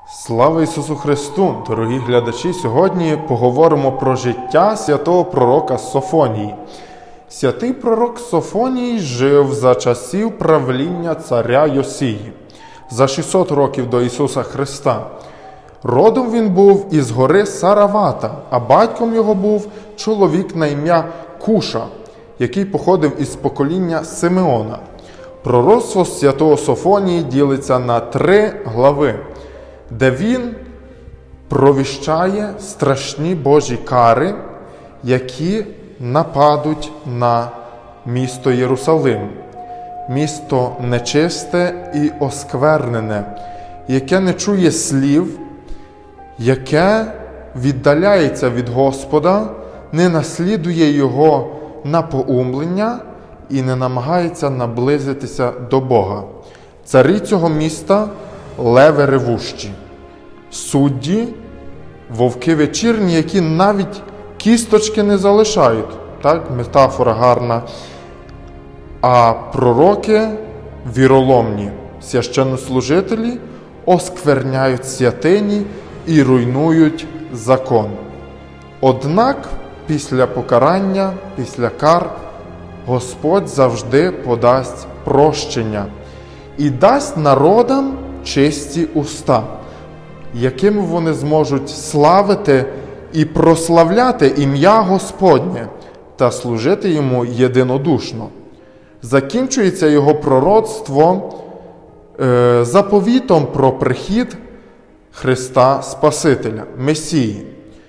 Слава Ісусу Христу! Дорогі глядачі! Сьогодні поговоримо про життя святого пророка Софонії. Святий пророк Софоній жив за часів правління царя Йосії, за 600 років до Ісуса Христа. Родом він був із гори Саравата, а батьком його був чоловік на ім'я Куша, який походив із покоління Симеона. Пророцтво святого Софонії ділиться на 3 глави, де він провіщає страшні Божі кари, які нападуть на місто Єрусалим. Місто нечисте і осквернене, яке не чує слів, яке віддаляється від Господа, не наслідує Його напоумлення і не намагається наблизитися до Бога. Царі цього міста – леви ревущі, судді – вовки вечірні, які навіть кісточки не залишають. Так, метафора гарна. А пророки – віроломні, священнослужителі оскверняють святині і руйнують закон. Однак після покарання, після кар, Господь завжди подасть прощення і дасть народам чисті уста, якими вони зможуть славити і прославляти ім'я Господнє та служити Йому єдинодушно. Закінчується його пророцтво заповітом про прихід Христа Спасителя, Месії.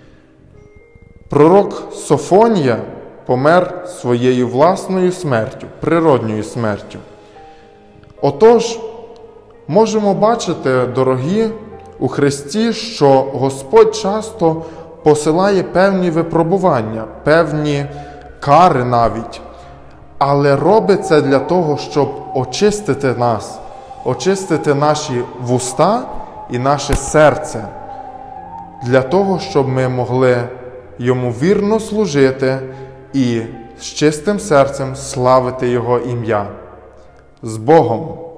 Пророк Софонія помер своєю власною смертю, природньою смертю. Отож, можемо бачити, дорогі, у Христі, що Господь часто посилає певні випробування, певні кари навіть, але робить це для того, щоб очистити нас, очистити наші вуста і наше серце, для того, щоб ми могли Йому вірно служити і з чистим серцем славити Його ім'я. З Богом!